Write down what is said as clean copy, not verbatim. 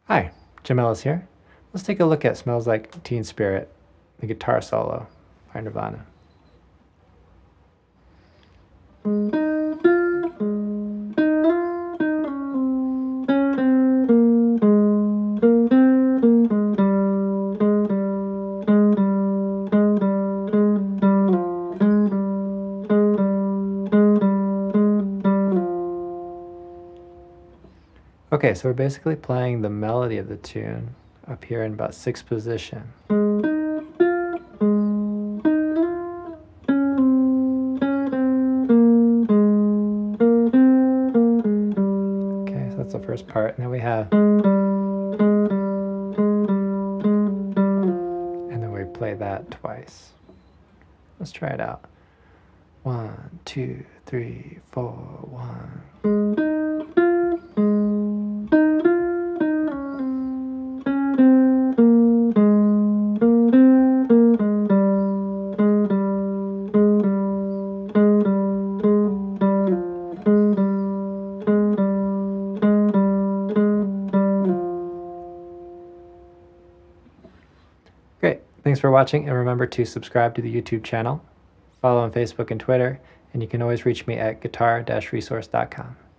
Hi, Jim Ellis here. Let's take a look at Smells Like Teen Spirit, the guitar solo by Nirvana. Okay, so we're basically playing the melody of the tune up here in about 6th position. Okay, so that's the first part. And then we have... And then we play that twice. Let's try it out. 1, 2, 3, 4, 1. Great. Thanks for watching, and remember to subscribe to the YouTube channel, follow on Facebook and Twitter, and you can always reach me at guitar-resource.com.